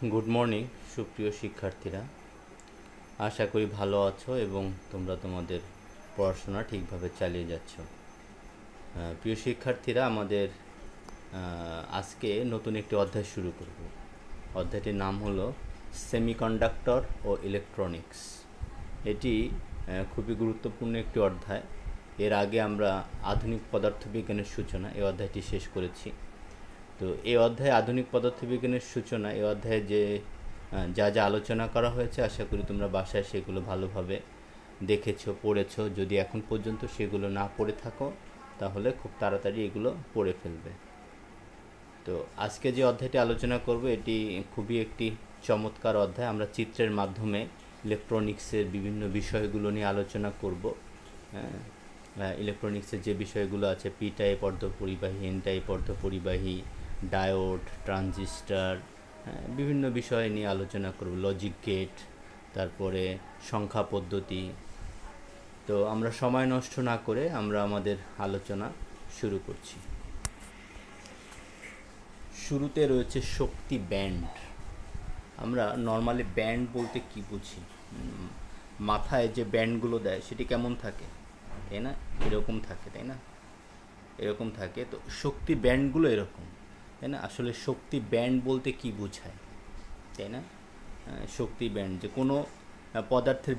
Good morning সুপ্রিয় শিক্ষার্থীরা, আশা করি ভালো আছো এবং তোমরা তোমাদের পড়াশোনা ঠিকভাবে চালিয়ে যাচ্ছ। প্রিয় শিক্ষার্থীরা, আমাদের আজকে নতুন একটি অধ্যায় শুরু করব। অধ্যায়টির নাম হলো সেমিকন্ডাক্টর ও ইলেকট্রনিক্স। এটি খুবই গুরুত্বপূর্ণ একটি অধ্যায়। এর আগে আমরা আধুনিক পদার্থবিজ্ঞানের সূচনা এই অধ্যায়টি শেষ করেছি। তো এই অধ্যায়ে আধুনিক পদার্থবিজ্ঞানের সূচনা এই অধ্যায়ে যে যা যা আলোচনা করা হয়েছে, আশা করি তোমরা বাসায় সেগুলো ভালোভাবে দেখেছো, পড়েছো। যদি এখন পর্যন্ত সেগুলো না পড়ে থাকো তাহলে খুব তাড়াতাড়ি এগুলো পড়ে ফেলবে। তো আজকে যে অধ্যায়টি আলোচনা করব এটি খুবই একটি চমৎকার অধ্যায়। আমরা চিত্রের মাধ্যমে ইলেকট্রনিক্সের বিভিন্ন বিষয়গুলো নিয়ে আলোচনা করব। ইলেকট্রনিক্সের যে বিষয়গুলো আছে, পি টাইপ অর্ধপরিবাহী, এন টাইপ অর্ধপরিবাহী, ডায়োড, ট্রানজিস্টার, বিভিন্ন বিষয় নিয়ে আলোচনা করব, লজিক গেট, তারপরে সংখ্যা পদ্ধতি। তো আমরা সময় নষ্ট না করে আমরা আমাদের আলোচনা শুরু করছি। শুরুতে রয়েছে শক্তি ব্যান্ড। আমরা নর্মালি ব্যান্ড বলতে কি বুঝি? মাথায় যে ব্যান্ডগুলো দেয় সেটি কেমন থাকে, তাই না? এরকম থাকে, তাই না? এরকম থাকে। তো শক্তি ব্যান্ডগুলো এরকম, তাই না? আসলে শক্তি ব্যান্ড বলতে কি বোঝায়, তাই না? শক্তি ব্যান্ড যে কোনো পদার্থের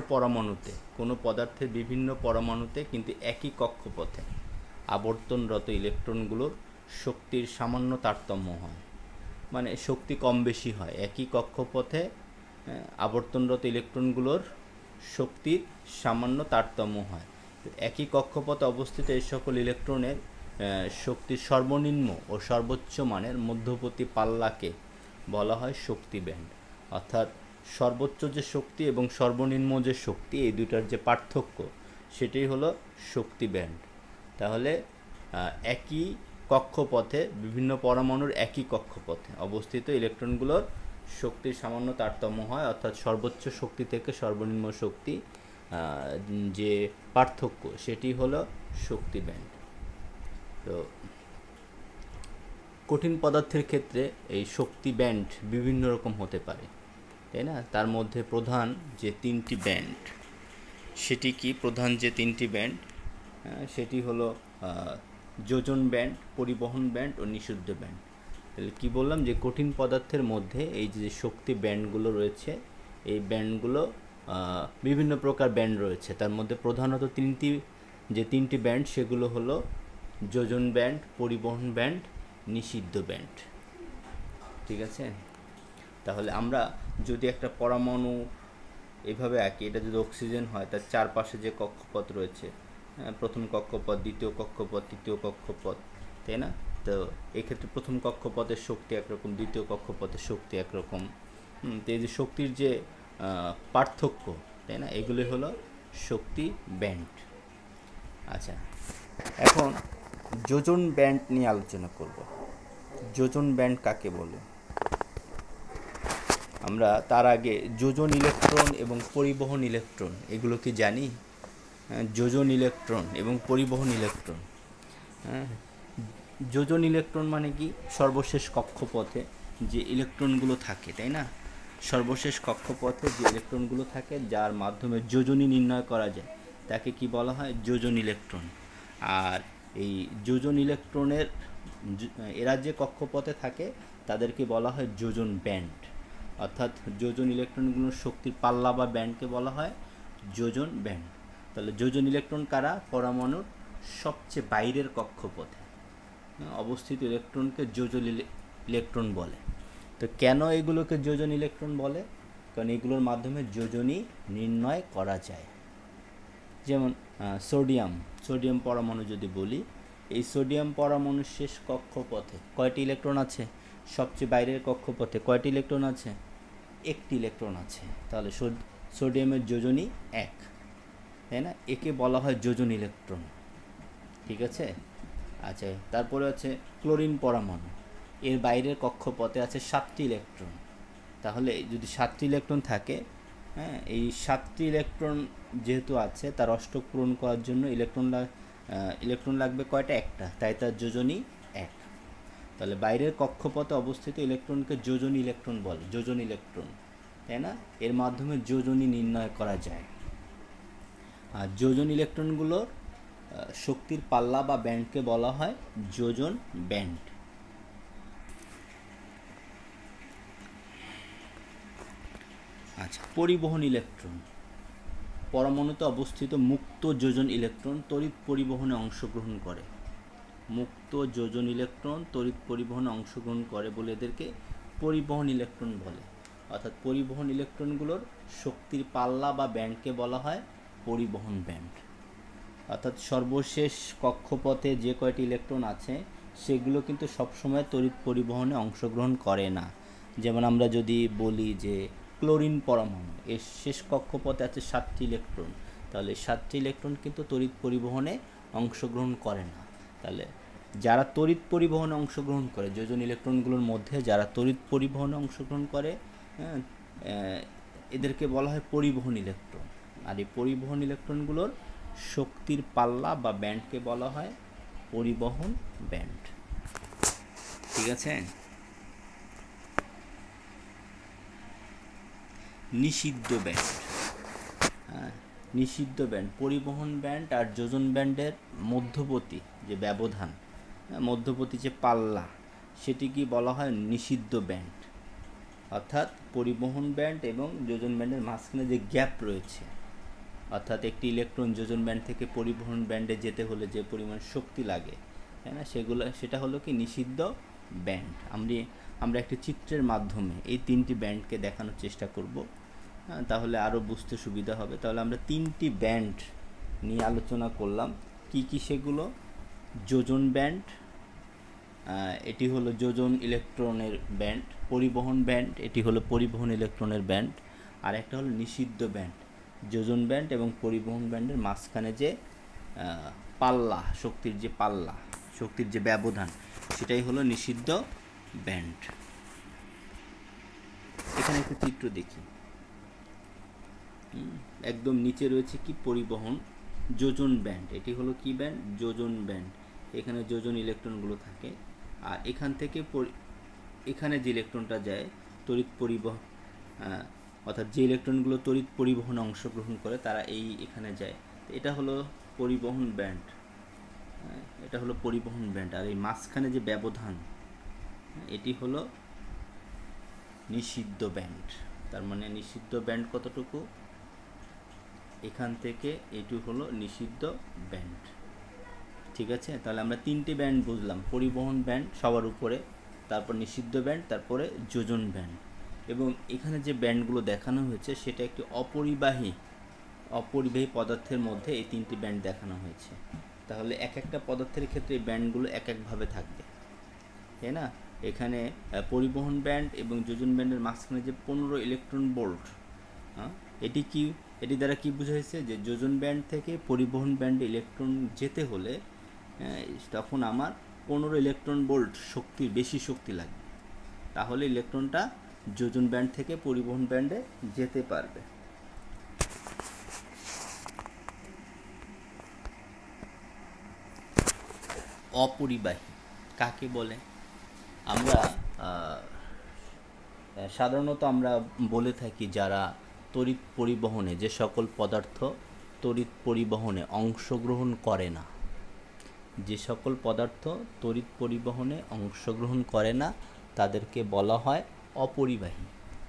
বিভিন্ন পরমাণুতে কিন্তু একই কক্ষপথে আবর্তনরত ইলেকট্রনগুলোর শক্তির সামান্য তারতম্য হয়, মানে শক্তি কম বেশি হয়। একই কক্ষপথে আবর্তনরত ইলেকট্রনগুলোর শক্তির সামান্য তারতম্য হয়। একই কক্ষপথে অবস্থিত এই সকল ইলেকট্রনের শক্তির সর্বনিম্ন ও সর্বোচ্চ মানের মধ্যবর্তী পাল্লাকে বলা হয় শক্তি ব্যান্ড। অর্থাৎ সর্বোচ্চ যে শক্তি এবং সর্বনিম্ন যে শক্তি, এই দুটার যে পার্থক্য সেটাই হলো শক্তি ব্যান্ড। তাহলে একই কক্ষপথে, বিভিন্ন পরমাণুর একই কক্ষপথে অবস্থিত ইলেকট্রনগুলোর শক্তির সামান্য তারতম্য হয়, অর্থাৎ সর্বোচ্চ শক্তি থেকে সর্বনিম্ন শক্তি যে পার্থক্য সেটি হলো শক্তি ব্যান্ড। তো কঠিন পদার্থের ক্ষেত্রে এই শক্তি ব্যান্ড বিভিন্ন রকম হতে পারে, তাই না? তার মধ্যে প্রধান যে তিনটি ব্যান্ড সেটি কি? প্রধান যে তিনটি ব্যান্ড সেটি হলো যোজন ব্যান্ড, পরিবহন ব্যান্ড ও নিষিদ্ধ ব্যান্ড। তাহলে কী বললাম, যে কঠিন পদার্থের মধ্যে এই যে শক্তি ব্যান্ডগুলো রয়েছে, এই ব্যান্ডগুলো বিভিন্ন প্রকার ব্যান্ড রয়েছে। তার মধ্যে প্রধানত তিনটি ব্যান্ড সেগুলো হলো যোজন ব্যান্ড, পরিবহন ব্যান্ড, নিষিদ্ধ ব্যান্ড। ঠিক আছে? তাহলে আমরা যদি একটা পরমাণু এভাবে আঁকি, এটা যদি অক্সিজেন হয়, তার চারপাশে যে কক্ষপথ রয়েছে, প্রথম কক্ষপথ, দ্বিতীয় কক্ষপথ, তৃতীয় কক্ষপথ, তাই না? তো এক্ষেত্রে প্রথম কক্ষপথের শক্তি একরকম, দ্বিতীয় কক্ষপথের শক্তি একরকম। তো এই যে শক্তির যে পার্থক্য, তাই না, এগুলি হলো শক্তি ব্যান্ড। আচ্ছা, এখন যোজন ব্যান্ড নিয়ে আলোচনা করব। যোজন ব্যান্ড কাকে বলে? আমরা তার আগে যোজন ইলেকট্রন এবং পরিবহন ইলেকট্রন এগুলো কি জানি? যোজন ইলেকট্রন এবং পরিবহন ইলেকট্রন। যোজন ইলেকট্রন মানে কি? সর্বশেষ কক্ষপথে যে ইলেকট্রনগুলো থাকে, তাই না? সর্বশেষ কক্ষপথে যে ইলেকট্রনগুলো থাকে, যার মাধ্যমে যোজনী নির্ণয় করা যায়, তাকে কি বলা হয়? যোজন ইলেকট্রন। আর এই যোজন ইলেকট্রনের এরা যে কক্ষপথে থাকে তাদেরকে বলা হয় যোজন ব্যান্ড। অর্থাৎ যোজন ইলেকট্রনগুলোর শক্তির পাল্লা বা ব্যান্ডকে বলা হয় যোজন ব্যান্ড। তাহলে যোজন ইলেকট্রন কারা? পরমাণুর সবচেয়ে বাইরের কক্ষপথে অবস্থিত ইলেকট্রনকে যোজন ইলেকট্রন বলে। তো কেন এগুলোকে যোজন ইলেকট্রন বলে? কারণ এগুলোর মাধ্যমে যোজনী নির্ণয় করা যায়। যেমন সোডিয়াম পরমাণু যদি বলি, এই সোডিয়াম পরমাণুর শেষ কক্ষপথে কয়টি ইলেকট্রন আছে? সবচেয়ে বাইরের কক্ষপথে কয়টি ইলেকট্রন আছে? একটি ইলেকট্রন আছে। তাহলে সোডিয়ামের যোজনী 1, তাই না? একে বলা হয় যোজন ইলেকট্রন। ঠিক আছে? আচ্ছা, তারপরে আছে ক্লোরিন পরমাণু। এর বাইরের কক্ষপথে আছে 7টি ইলেকট্রন। তাহলে যদি 7টি ইলেকট্রন থাকে, এই 7টি ইলেকট্রন যেহেতু আছে, তার অষ্টক পূরণ করার জন্য ইলেকট্রন লাগবে কয়টা? একটা, তাই তার যোজনী 1। তাহলে বাইরের কক্ষপথে অবস্থিত ইলেকট্রনকে যোজনী ইলেকট্রন বলে, যোজনী ইলেকট্রন, তাই না? এর মাধ্যমে যোজনী নির্ণয় করা যায়। আর যোজন ইলেকট্রনগুলোর শক্তির পাল্লা বা ব্যান্ডকে বলা হয় যোজন ব্যান্ড। আচ্ছা, পরিবহন ইলেকট্রন। পরমাণুতে অবস্থিত মুক্ত যোজন ইলেকট্রন তড়িৎ পরিবহনে অংশগ্রহণ করে। মুক্ত যোজন ইলেকট্রন তড়িৎ পরিবহনে অংশগ্রহণ করে বলে এদেরকে পরিবহন ইলেকট্রন বলে। অর্থাৎ পরিবহন ইলেকট্রনগুলোর শক্তির পাল্লা বা ব্যান্ডকে বলা হয় পরিবহন ব্যান্ড। অর্থাৎ সর্বশেষ কক্ষপথে যে কয়টি ইলেকট্রন আছে সেগুলো কিন্তু সবসময় তড়িৎ পরিবহনে অংশগ্রহণ করে না। যেমন আমরা যদি বলি যে ক্লোরিন পরমাণু, এর শেষ কক্ষপথে আছে 7টি ইলেকট্রন, তাহলে 7টি ইলেকট্রন কিন্তু তড়িৎ পরিবহনে অংশগ্রহণ করে না। তাহলে যারা তড়িৎ পরিবহনে অংশগ্রহণ করে, যোজন ইলেকট্রনগুলোর মধ্যে যারা তড়িৎ পরিবহনে অংশগ্রহণ করে, এদেরকে বলা হয় পরিবহন ইলেকট্রন। আর এই পরিবহন ইলেকট্রনগুলোর শক্তির পাল্লা বা ব্যান্ডকে বলা হয় পরিবহন ব্যান্ড। ঠিক আছে? নিষিদ্ধ ব্যান্ড। নিষিদ্ধ ব্যান্ড, পরিবহন ব্যান্ড আর যোজন ব্যান্ডের মধ্যবর্তী যে ব্যবধান, মধ্যবর্তী যে পাল্লা, সেটিকে বলা হয় নিষিদ্ধ ব্যান্ড। অর্থাৎ পরিবহন ব্যান্ড এবং যোজন ব্যান্ডের মাঝখানে যে গ্যাপ রয়েছে, অর্থাৎ একটি ইলেকট্রন যোজন ব্যান্ড থেকে পরিবহন ব্যান্ডে যেতে হলে যে পরিমাণ শক্তি লাগে, তাই না, সেটা হলো কি নিষিদ্ধ ব্যান্ড। আমরা একটি চিত্রের মাধ্যমে এই 3টি ব্যান্ডকে দেখানোর চেষ্টা করব, তাহলে আরও বুঝতে সুবিধা হবে। তাহলে আমরা 3টি ব্যান্ড নিয়ে আলোচনা করলাম। কি কি সেগুলো? যোজন ব্যান্ড, এটি হলো যোজন ইলেকট্রনের ব্যান্ড। পরিবহন ব্যান্ড, এটি হলো পরিবহন ইলেকট্রনের ব্যান্ড। আর একটা হলো নিষিদ্ধ ব্যান্ড, যোজন ব্যান্ড এবং পরিবহন ব্যান্ডের মাঝখানে যে পাল্লা, শক্তির যে পাল্লা, শক্তির যে ব্যবধান, সেটাই হলো নিষিদ্ধ ব্যান্ড। এখানে একটা চিত্র দেখি। একদম নিচে রয়েছে কি পরিবহন যোজন ব্যান্ড, এটি হলো কি ব্যান্ড? যোজন ব্যান্ড। এখানে যোজন ইলেকট্রনগুলো থাকে, আর এখান থেকে এখানে যে ইলেকট্রনটা যায় তড়িৎ পরিবহন, অর্থাৎ যে ইলেকট্রনগুলো তড়িৎ পরিবহনে অংশগ্রহণ করে তারা এখানে যায়। এটা হলো পরিবহন ব্যান্ড, এটা হলো পরিবহন ব্যান্ড। আর এই মাঝখানে যে ব্যবধান, এটি হলো নিষিদ্ধ ব্যান্ড। তার মানে নিষিদ্ধ ব্যান্ড কতটুকু? এখান থেকে এটি হলো নিষিদ্ধ ব্যান্ড। ঠিক আছে? তাহলে আমরা 3টি ব্যান্ড বুঝলাম, পরিবহন ব্যান্ড সবার উপরে, তারপর নিষিদ্ধ ব্যান্ড, তারপরে যোজন ব্যান্ড। এবং এখানে যে ব্যান্ডগুলো দেখানো হয়েছে সেটা একটি অপরিবাহী পদার্থের মধ্যে এই 3টি ব্যান্ড দেখানো হয়েছে। তাহলে এক একটা পদার্থের ক্ষেত্রে এই ব্যান্ডগুলো এক একভাবে থাকবে, তাই না? এখানে পরিবহন ব্যান্ড এবং যোজন ব্যান্ডের মাঝখানে যে 15 ইলেকট্রন ভোল্ট, এটি দ্বারা কি বোঝা হয়েছে? যে যোজন ব্যান্ড থেকে পরিবহন ব্যান্ডে ইলেকট্রন যেতে হলে তখন আমার 15 ইলেকট্রন ভোল্ট বেশি শক্তি লাগবে, তাহলে ইলেকট্রনটা যোজন ব্যান্ড থেকে পরিবহন ব্যান্ডে যেতে পারবে। অপরিবাহী কাকে বলে? আমরা সাধারণত আমরা বলে থাকি যারা তড়িৎ পরিবহনে, যে সকল পদার্থ তড়িৎ পরিবহনে অংশগ্রহণ করে না, যে সকল পদার্থ তড়িৎ পরিবহনে অংশগ্রহণ করে না তাদেরকে বলা হয় অপরিবাহী।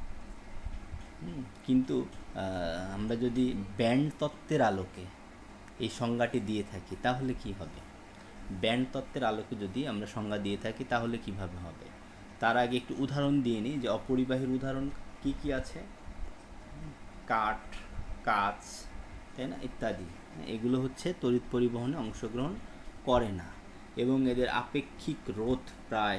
কিন্তু আমরা যদি ব্যান্ড তত্ত্বের আলোকে এই সংজ্ঞাটি দিয়ে থাকি তাহলে কি হবে? ব্যান্ড তত্ত্বের আলোকে যদি আমরা সংজ্ঞা দিয়ে থাকি তাহলে কিভাবে হবে? তার আগে একটু উদাহরণ দিয়ে নিই যে অপরিবাহীর উদাহরণ কি কি আছে। কাঠ, কাঁচ, তাই না, ইত্যাদি। এগুলো হচ্ছে তড়িৎ পরিবহনে অংশগ্রহণ করে না এবং এদের আপেক্ষিক রোধ প্রায়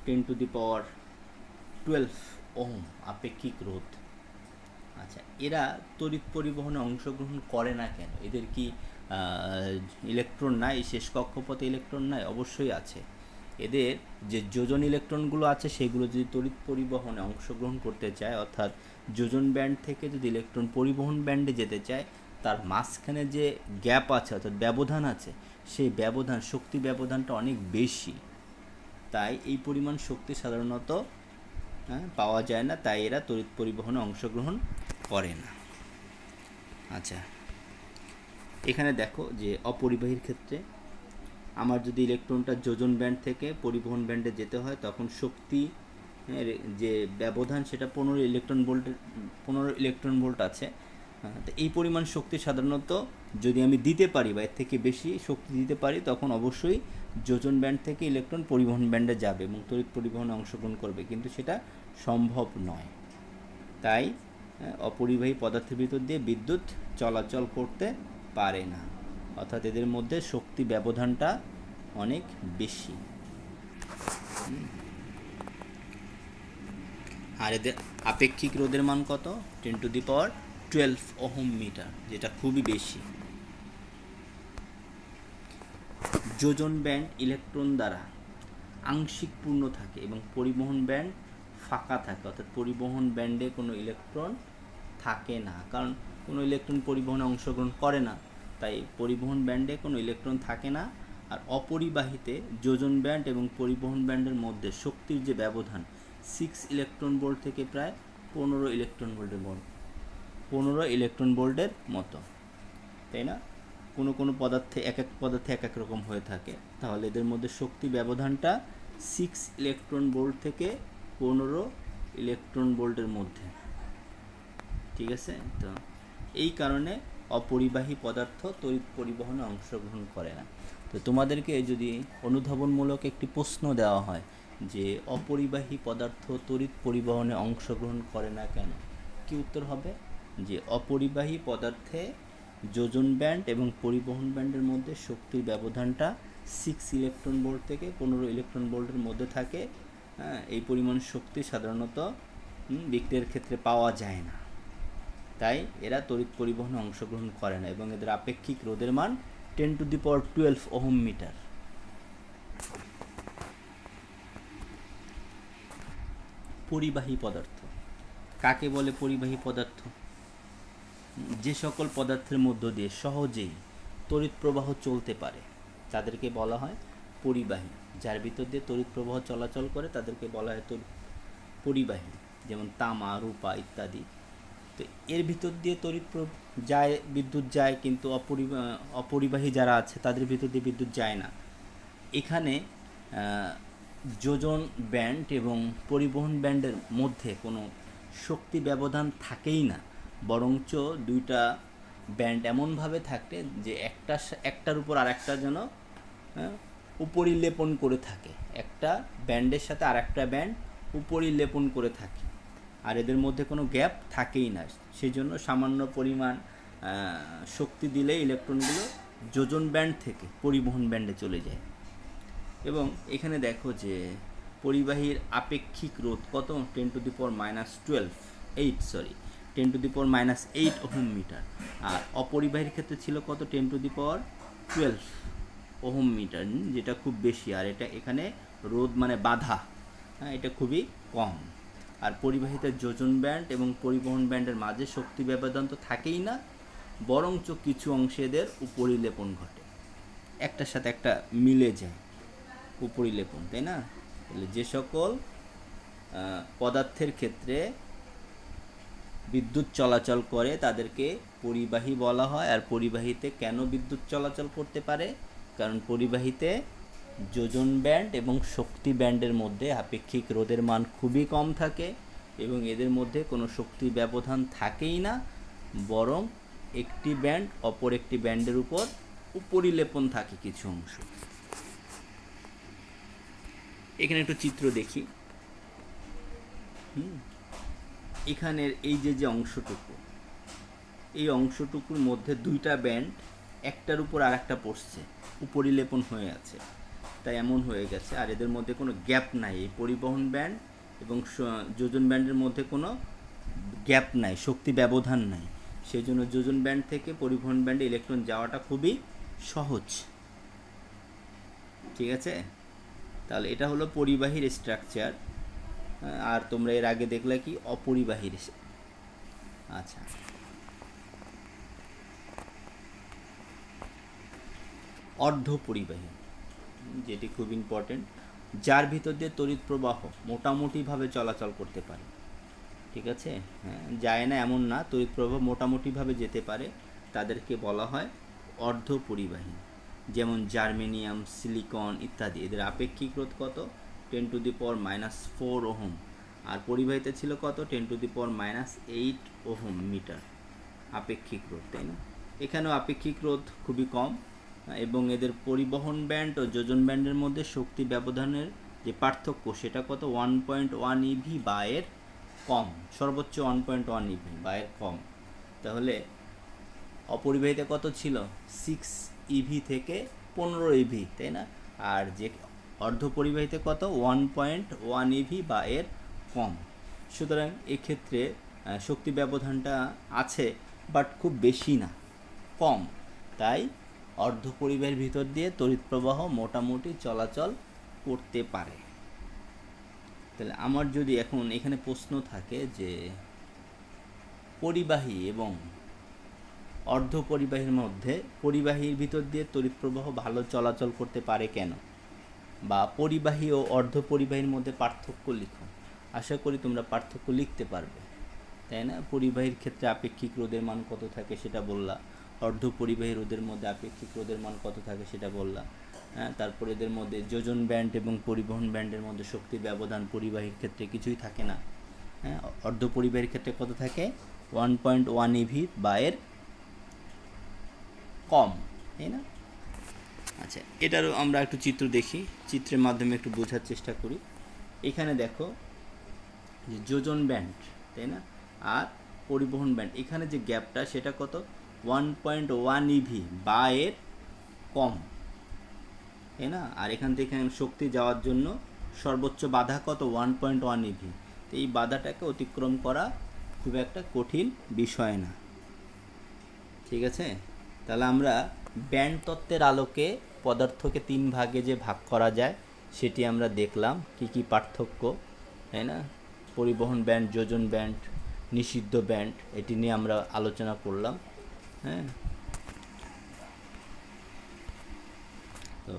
10⁻12 ওহম আপেক্ষিক রোধ। আচ্ছা, এরা তড়িৎ পরিবহনে অংশগ্রহণ করে না কেন? এদের কি ইলেকট্রন নাই? শেষ কক্ষপথে ইলেকট্রন নাই? অবশ্যই আছে। এদের যে যোজন ইলেকট্রনগুলো আছে সেগুলো যদি তড়িৎ পরিবহনে অংশগ্রহণ করতে চায়, অর্থাৎ যোজন ব্যান্ড থেকে যদি ইলেকট্রন পরিবহন ব্যান্ডে যেতে চায়, তার মাঝখানে যে গ্যাপ আছে অর্থাৎ ব্যবধান আছে, সেই ব্যবধান, শক্তি ব্যবধানটা অনেক বেশি। তাই এই পরিমাণ শক্তি সাধারণত পাওয়া যায় না, তাই এরা তড়িৎ পরিবহনে অংশগ্রহণ করে না। আচ্ছা, এখানে দেখো যে অপরিবাহীর ক্ষেত্রে আমার যদি ইলেকট্রনটা যোজন ব্যান্ড থেকে পরিবহন ব্যান্ডে যেতে হয়, তখন শক্তি যে ব্যবধান সেটা 15 ইলেকট্রন ভোল্ট আছে। তো এই পরিমাণ শক্তি সাধারণত যদি আমি দিতে পারি বা এর থেকে বেশি শক্তি দিতে পারি, তখন অবশ্যই যোজন ব্যান্ড থেকে ইলেকট্রন পরিবহন ব্যান্ডে যাবে এবং তড়িৎ পরিবহনে অংশগ্রহণ করবে, কিন্তু সেটা সম্ভব নয়। তাই অপরিবাহী পদার্থের ভিতর দিয়ে বিদ্যুৎ চলাচল করতে পারে না, অর্থাৎ এদের মধ্যে শক্তি ব্যবধানটা অনেক বেশি। আর এদের আপেক্ষিক রোধের মান কত? 10⁻12 ওহম মিটার, যেটা খুবই বেশি। যোজন ব্যান্ড ইলেকট্রন দ্বারা আংশিক পূর্ণ থাকে এবং পরিবহন ব্যান্ড ফাঁকা থাকে, অর্থাৎ পরিবহন ব্যান্ডে কোনো ইলেকট্রন থাকে না, কারণ কোনো ইলেকট্রন পরিবহনে অংশগ্রহণ করে না, তাই পরিবহন ব্যান্ডে কোনো ইলেকট্রন থাকে না। আর অপরিবাহীতে যোজন ব্যান্ড এবং পরিবহন ব্যান্ডের মধ্যে শক্তির যে ব্যবধান 6 ইলেকট্রন ভোল্ট থেকে প্রায় 15 ইলেকট্রন ভোল্টের মতো, তাই না? কোনো পদার্থে এক এক রকম হয়ে থাকে, তাহলে এদের মধ্যে শক্তি ব্যবধানটা 6 ইলেকট্রন ভোল্ট থেকে 15 ইলেকট্রন ভোল্টের মধ্যে, ঠিক আছে? তো এই কারণে অপরিবাহী পদার্থ তড়িৎ পরিবহনে অংশগ্রহণ করে না। তো তোমাদেরকে যদি অনুধাবনমূলক একটি প্রশ্ন দেওয়া হয় যে অপরিবাহী পদার্থ তড়িৎ পরিবহনে অংশগ্রহণ করে না কেন, কি উত্তর হবে? যে অপরিবাহী পদার্থে যোজন ব্যান্ড এবং পরিবহন ব্যান্ডের মধ্যে শক্তির ব্যবধানটা 6 ইলেকট্রন ভোল্ট থেকে 15 ইলেকট্রন ভোল্টের মধ্যে থাকে। এই পরিমাণ শক্তি সাধারণত বিক্রিয়ার ক্ষেত্রে পাওয়া যায় না, তাই এরা তড়িৎ পরিবহনে অংশগ্রহণ করে না এবং এদের আপেক্ষিক রোধের মান 10⁻12 ওহম মিটার। পরিবাহী পদার্থ কাকে বলে? পরিবাহী পদার্থ যে সকল পদার্থের মধ্য দিয়ে সহজেই তড়িৎ প্রবাহ চলতে পারে তাদেরকে বলা হয় পরিবাহী। যার ভিতর দিয়ে তড়িৎ প্রবাহ চলাচল করে তাদেরকে বলা হয় পরিবাহী, যেমন তামা, রূপা ইত্যাদি। তো এর ভিতর দিয়ে যায়, বিদ্যুৎ যায়, কিন্তু অপরিবাহী যারা আছে তাদের ভিতর দিয়ে বিদ্যুৎ যায় না। এখানে যোজন ব্যান্ড এবং পরিবহন ব্যান্ডের মধ্যে কোনো শক্তি ব্যবধান থাকেই না, বরঞ্চ দুইটা ব্যান্ড এমনভাবে থাকে যে একটার উপর আর একটা যেন উপরিলেপন করে থাকে, একটা ব্যান্ডের সাথে আর একটা ব্যান্ড উপরিলেপন করে থাকে, আর এদের মধ্যে কোনো গ্যাপ থাকেই না। সেই জন্য সামান্য পরিমাণ শক্তি দিলে ইলেকট্রনগুলো যোজন ব্যান্ড থেকে পরিবহন ব্যান্ডে চলে যায়। এবং এখানে দেখো যে পরিবাহীর আপেক্ষিক রোধ কত? 10⁻8 ওহম মিটার। আর অপরিবাহীর ক্ষেত্রে ছিল কত? 10⁻12 ওহম মিটার, যেটা খুব বেশি। আর এটা এখানে রোধ মানে বাধা, এটা খুবই কম। আর পরিবাহীতে যোজন ব্যান্ড এবং পরিবহন ব্যান্ডের মাঝে শক্তি ব্যবধান তো থাকেই না, বরঞ্চ কিছু অংশে এদের উপরিলেপন ঘটে, একটার সাথে একটা মিলে যায়, উপরিলেপন, তাই না? তাহলে যে সকল পদার্থের ক্ষেত্রে বিদ্যুৎ চলাচল করে তাদেরকে পরিবাহী বলা হয়। আর পরিবাহীতে কেন বিদ্যুৎ চলাচল করতে পারে? কারণ পরিবাহীতে যোজন ব্যান্ড এবং শক্তি ব্যান্ডের মধ্যে আপেক্ষিক রোধের মান খুবই কম থাকে এবং এদের মধ্যে কোনো শক্তি ব্যবধান থাকেই না, বরং একটি ব্যান্ড অপর একটি ব্যান্ডের উপর উপরিলেপন থাকে কিছু অংশ। এখানে একটু চিত্র দেখি। এখানের এই যে অংশটুকু, এই অংশটুকুর মধ্যে দুইটা ব্যান্ড একটার উপর আর একটা পড়ছে, উপরিলেপন হয়ে আছে, তাই এমন হয়ে গেছে। আর এদের মধ্যে কোনো গ্যাপ নাই, এই পরিবহন ব্যান্ড এবং যোজন ব্যান্ডের মধ্যে কোনো গ্যাপ নাই, শক্তি ব্যবধান নাই। সেই জন্য যোজন ব্যান্ড থেকে পরিবহন ব্যান্ডে ইলেকট্রন যাওয়াটা খুবই সহজ, ঠিক আছে? তাহলে এটা হলো পরিবাহীর স্ট্রাকচার। আর তোমরা এর আগে দেখলে কি অপরিবাহীর। আচ্ছা, অর্ধপরিবাহী, যেটি খুব ইম্পর্টেন্ট। যার ভিতর দিয়ে তড়িৎ প্রবাহ মোটামুটিভাবে চলাচল করতে পারে। ঠিক আছে, হ্যাঁ, যায় না এমন না, তড়িৎ প্রবাহ মোটামুটিভাবে যেতে পারে, তাদেরকে বলা হয় অর্ধপরিবাহী। যেমন জার্মেনিয়াম, সিলিকন ইত্যাদি, এদের আপেক্ষিক রোধ কত? 10⁻⁻4 ওহম। আর পরিবাহিতা ছিল কত? 10⁻⁸ ওহম মিটার আপেক্ষিক রোধ, তাই না? এখানেও আপেক্ষিক রোধ খুবই কম, এবং এদের পরিবহন ব্যান্ড ও যোজন ব্যান্ডের মধ্যে শক্তি ব্যবধানের যে পার্থক্য সেটা কত? 1.1 ইভি বা এর কম, সর্বোচ্চ 1.1 ইভি বা এর কম। তাহলে অপরিবাহিতা কত ছিল? 6 ইভি থেকে 15 ইভি, তাই না? আর যে অর্ধপরিবাহিতা কত? 1.1 ইভি বা এর কম। সুতরাং এক্ষেত্রে শক্তি ব্যবধানটা আছে, বাট খুব বেশি না, কম। তাই অর্ধপরিবাহীর ভিতর দিয়ে তড়িৎ প্রবাহ মোটামুটি চলাচল করতে পারে। তাহলে আমার যদি এখন এখানে প্রশ্ন থাকে যে পরিবাহী এবং অর্ধপরিবাহীর মধ্যে, পরিবাহীর ভিতর দিয়ে তড়িৎ প্রবাহ ভালো চলাচল করতে পারে কেন, বা পরিবাহী ও অর্ধপরিবাহীর মধ্যে পার্থক্য লিখো। আশা করি তোমরা পার্থক্য লিখতে পারবে, তাই না? পরিবাহীর ক্ষেত্রে আপেক্ষিক রোধের মান কত থাকে সেটা বললা, অর্ধপরিবাহী রোধের মধ্যে আপেক্ষিক রোধের মান কত থাকে সেটা বললা, হ্যাঁ। তারপর এদের মধ্যে যোজন ব্যান্ড এবং পরিবহন ব্যান্ডের মধ্যে শক্তির ব্যবধান পরিবাহীর ক্ষেত্রে কিছুই থাকে না, হ্যাঁ। অর্ধপরিবাহীর ক্ষেত্রে কত থাকে? 1.1 ইভি বা এর কম, তাই না? আচ্ছা, এটারও আমরা একটু চিত্র দেখি, চিত্রের মাধ্যমে একটু বোঝার চেষ্টা করি। এখানে দেখো যে যোজন ব্যান্ড, তাই না, আর পরিবহন ব্যান্ড, এখানে যে গ্যাপটা সেটা কত? 1.1 ইভি বা এর কম, তাই না? আর এখান থেকে শক্তি যাওয়ার জন্য সর্বোচ্চ বাধা কত? 1.1 ইভি। তো এই বাধাটাকে অতিক্রম করা খুব একটা কঠিন বিষয় না, ঠিক আছে? তাহলে আমরা ব্যান্ড তত্ত্বের আলোকে পদার্থকে 3 ভাগে যে ভাগ করা যায় সেটি আমরা দেখলাম, কি কি পার্থক্য, তাই না? পরিবহন ব্যান্ড, যোজন ব্যান্ড, নিষিদ্ধ ব্যান্ড, এটি নিয়ে আমরা আলোচনা করলাম, হ্যাঁ। তো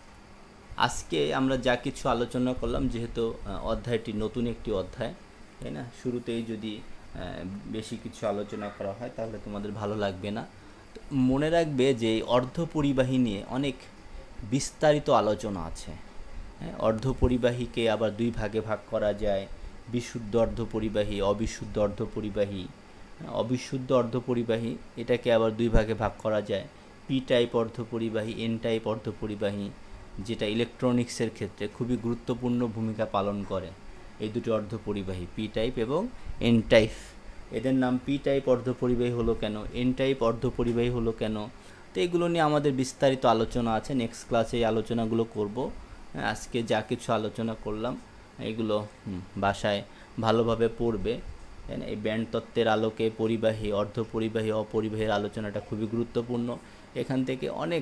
আজকে আমরা যা কিছু আলোচনা করলাম, যেহেতু অধ্যায়টি নতুন একটি অধ্যায়, তাই না, শুরুতেই যদি বেশি কিছু আলোচনা করা হয় তাহলে তোমাদের ভালো লাগবে না। মনে রাখবে যে অর্ধপরিবাহী নিয়ে অনেক বিস্তারিত আলোচনা আছে, হ্যাঁ। অর্ধপরিবাহীকে আবার 2 ভাগে ভাগ করা যায়, বিশুদ্ধ অর্ধপরিবাহী, অবিশুদ্ধ অর্ধপরিবাহী। অবিশুদ্ধ অর্ধপরিবাহী এটাকে আবার 2 ভাগে ভাগ করা যায়, পি টাইপ অর্ধপরিবাহী, এন টাইপ অর্ধপরিবাহী, যেটা ইলেকট্রনিক্সের ক্ষেত্রে খুবই গুরুত্বপূর্ণ ভূমিকা পালন করে। এই দুটো অর্ধপরিবাহী পি টাইপ এবং এন টাইপ। এদের নাম পি টাইপ অর্ধপরিবাহী হলো কেন, এন টাইপ অর্ধপরিবাহী হলো কেন, তো এগুলো নিয়ে আমাদের বিস্তারিত আলোচনা আছে। নেক্সট ক্লাসে এই আলোচনাগুলো করব। আজকে যা কিছু আলোচনা করলাম এগুলো বাসায় ভালোভাবে পড়বে, তাই না? এই ব্যান্ড তত্ত্বের আলোকে পরিবাহী, অর্ধপরিবাহী, অপরিবাহীর আলোচনাটা খুবই গুরুত্বপূর্ণ। এখান থেকে অনেক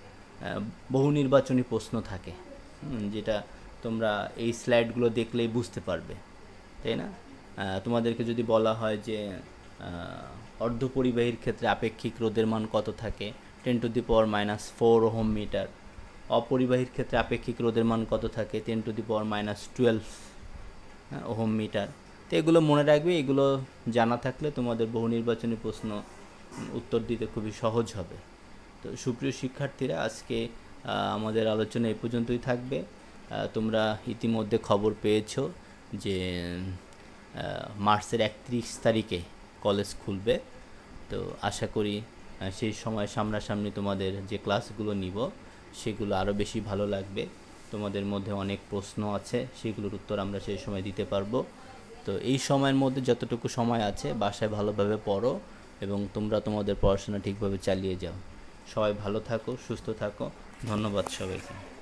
বহু নির্বাচনী প্রশ্ন থাকে, যেটা তোমরা এই স্লাইডগুলো দেখলেই বুঝতে পারবে, তাই না? তোমাদেরকে যদি বলা হয় যে অর্ধপরিবাহীর ক্ষেত্রে আপেক্ষিক রোধের মান কত থাকে? 10⁻⁻4 ওহম মিটার। অপরিবাহীর ক্ষেত্রে আপেক্ষিক রোধের মান কত থাকে? 10⁻12 ওহম মিটার। তো এগুলো মনে রাখবে, এগুলো জানা থাকলে তোমাদের বহু নির্বাচনী প্রশ্ন উত্তর দিতে খুবই সহজ হবে। তো সুপ্রিয় শিক্ষার্থীরা, আজকে আমাদের আলোচনা এই পর্যন্তই থাকবে। তোমরা ইতিমধ্যে খবর পেয়েছো যে মার্চের 31 তারিখে কলেজ খুলবে। তো আশা করি সেই সময় সামনাসামনি তোমাদের যে ক্লাসগুলো নিব সেগুলো আরও বেশি ভালো লাগবে। তোমাদের মধ্যে অনেক প্রশ্ন আছে, সেগুলোর উত্তর আমরা সেই সময় দিতে পারবো। তো এই সময়ের মধ্যে যতটুকু সময় আছে বাসায় ভালোভাবে পড়ো এবং তোমরা তোমাদের পড়াশোনা ঠিকভাবে চালিয়ে যাও। সবাই ভালো থাকো, সুস্থ থাকো। ধন্যবাদ সবাইকে।